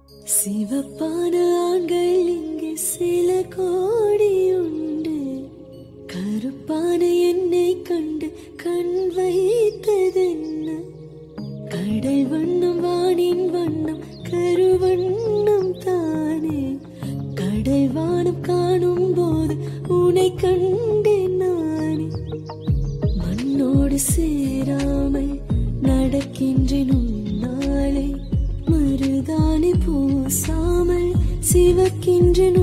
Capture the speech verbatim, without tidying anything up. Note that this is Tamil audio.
சிவப்பான ஆண்கள் இங்கே சில கோடி உண்டு. கருப்பான என்னை கண்டு கண் வைத்ததென்ன? கடல் வண்ணம் வானின் வண்ணம் கருவண்ணம் தானே. கடல் வானம் காணும் போது உன்னை கண்டேன் நானே. மண்ணோடு சேராமல் நடக்கின்றேன் உன்னாலே. மருதாணி பூசாமல் சிவக்கின்றேன்